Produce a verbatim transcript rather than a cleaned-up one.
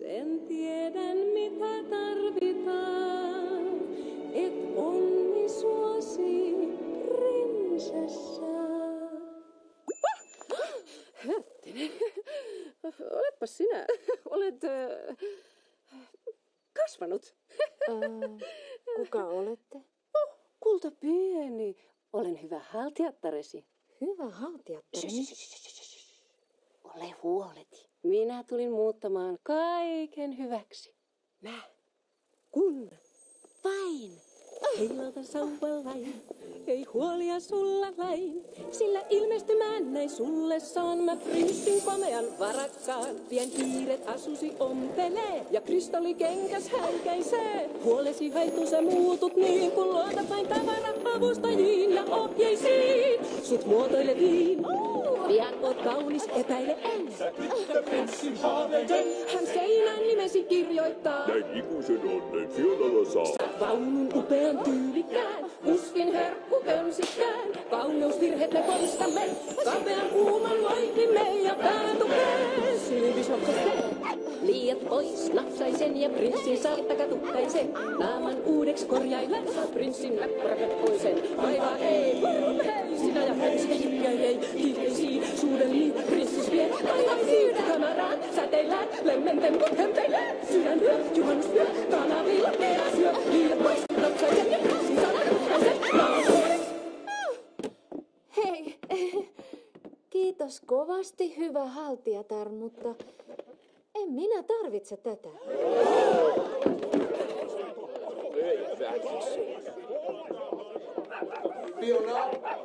sen tiedän mitä tarvitaan, et onni suosi prinsessa. Hettinen, oletpas sinä, olet äh, kasvanut. Äh, kuka olette? Oh, kulta pieni, olen hyvä haltijattaresi. Hyvä haltijattareni? Ole huoleti. Minä tulin muuttamaan kaiken hyväksi. Mä, kun, vain, heilautan sauvalain, ei huolia sulla lain, sillä ilmestymään näin sulle saan mä prinssin komean varakkaan. Vien hiiret asusi ompelee ja kristallikenkäs hänkäisee. Huolesi haittu sä muutut niin, kun luotat vain tavara avustajiin ja ohjeisiin. Sut muotoileviin, pian oot kaunis, epäile en. Sä tyttöprinssin haaveiden. Hän seinään nimesi kirjoittaa. Näin ikuisen onnen Fionalla saa. Sä vaunun upean tyylikään, kuskin herkku könsikään. Kauneusvirheet me poistamme, kapean kuuman loikimme ja päätukee. Silvis nopsasteen, liiat pois napsaisen ja prinssin sarttakatukkaisen. Naaman uudeksi korjaillen, prinssin läppäräpeppoisen. Vaivaa ei, hei, sinä ja hänsi hiljai kiireisiin. Suudelliin, prinssis vie aivaisiin. Kamaraan, säteillään, lemmenten mut hempeilee. Sydäntyö, juhannustyö, kanavilla keräsyö. Liiat pois napsaisen ja prinssin sarttakatukkaisen. Hei, kiitos kovasti hyvä haltijatar, mutta en minä tarvitse tätä. Fiona,